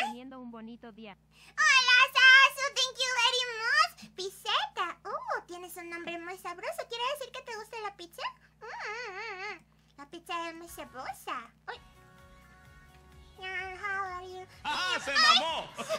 teniendo un bonito día. Hola, Sasu, thank you very much. Piseta, tienes un nombre muy sabroso. ¿Quiere decir que te gusta la pizza? La pizza es muy sabrosa. Uy. How are you? ¡Ah, se mamó!